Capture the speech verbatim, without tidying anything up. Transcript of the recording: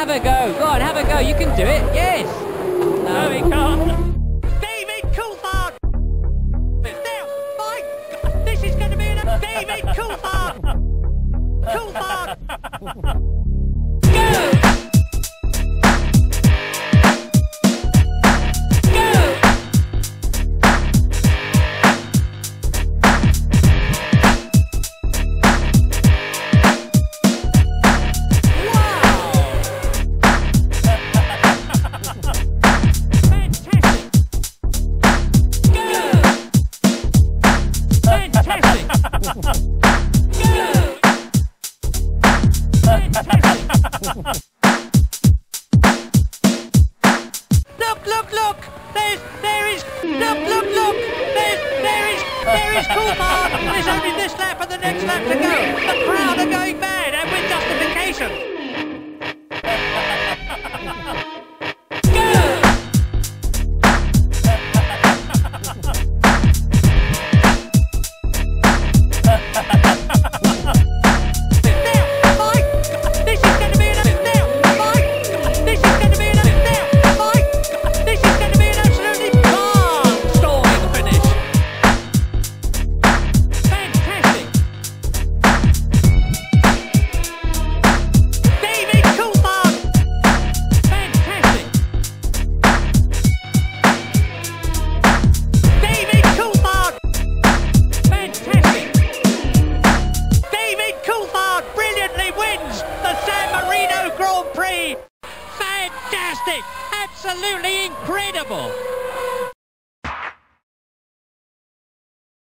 Have a go. Go on, have a go. You can do it. Yes. No, he can't. David Couthard. Now, my God, this is going to be an David Couthard. Couthard. Go. Look, look, look! There's, there is, look, look, look! There's, there is, there is Couthard! There's only this lap and the next lap to go! The crowd are going mad, and with justification! The San Marino Grand Prix! Fantastic! Absolutely incredible!